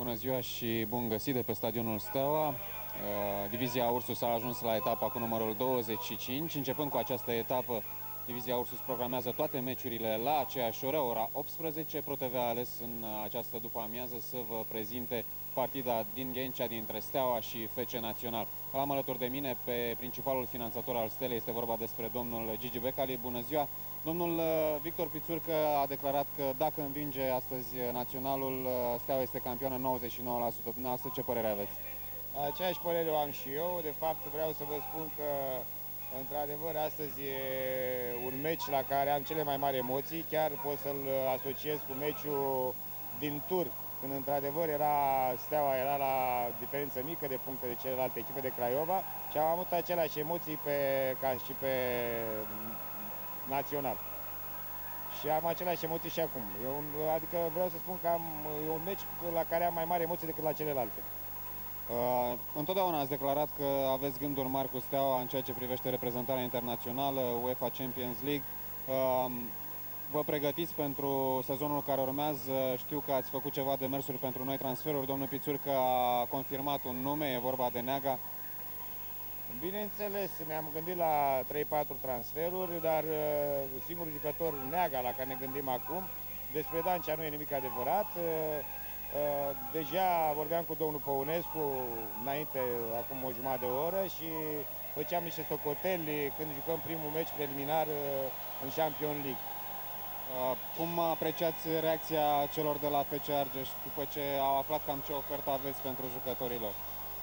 Bună ziua și bun găsit de pe stadionul Steaua. Divizia Ursus a ajuns la etapa cu numărul 25. Începând cu această etapă, Divizia Ursus programează toate meciurile la aceeași oră, ora 18. ProTV a ales în această după-amiază să vă prezinte partida din Ghencea dintre Steaua și FC Național. L-am alături de mine pe principalul finanțator al Stelei, este vorba despre domnul Gigi Becali. Bună ziua! Domnul Victor Pițurcă a declarat că dacă învinge astăzi Naționalul, Steaua este campioană 99%. Dumneavoastră, ce părere aveți? Aceeași părere o am și eu. De fapt, vreau să vă spun că, într-adevăr, astăzi e un meci la care am cele mai mari emoții. Chiar pot să-l asociez cu meciul din tur, când, într-adevăr, Steaua era la diferență mică de puncte de celelalte echipe de Craiova și am avut aceleași emoții ca și pe Național. Și am aceleași emoții și acum. Adică vreau să spun că e un meci la care am mai mari emoții decât la celelalte. Întotdeauna ați declarat că aveți gânduri mari cu Steaua în ceea ce privește reprezentarea internațională, UEFA Champions League. Vă pregătiți pentru sezonul care urmează? Știu că ați făcut ceva demersuri pentru noi transferuri. Domnul Pițurcă a confirmat un nume, e vorba de Neaga. Bineînțeles, ne-am gândit la 3-4 transferuri, dar singurul jucător, Neaga, la care ne gândim acum, despre Dancea nu e nimic adevărat. Deja vorbeam cu domnul Păunescu înainte, acum o jumătate de oră, și făceam niște socoteli când jucăm primul meci preliminar în Champions League. Cum apreciați reacția celor de la FC Argeș după ce au aflat cam ce ofertă aveți pentru jucătorilor?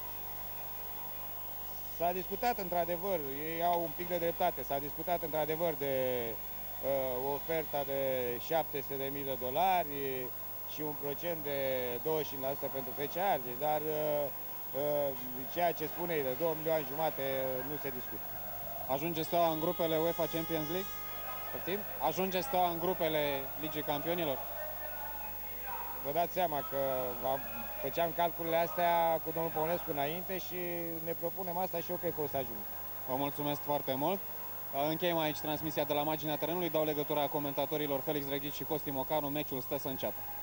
S-a discutat într-adevăr, ei au un pic de dreptate, s-a discutat într-adevăr de oferta de $700.000 și un procent de 25% pentru FC Argeș, dar ceea ce spune ei de 2,5 milioane nu se discută. Ajunge Steaua în grupele UEFA Champions League? Poftim? Ajunge Steaua în grupele Ligii Campionilor? Vă dați seama că făceam calculele astea cu domnul Păunescu înainte și ne propunem asta și eu cred că o să ajung. Vă mulțumesc foarte mult. Încheiem aici transmisia de la marginea terenului. Dau legătura comentatorilor Felix Reghici și Costi Mocaru. Meciul stă să înceapă.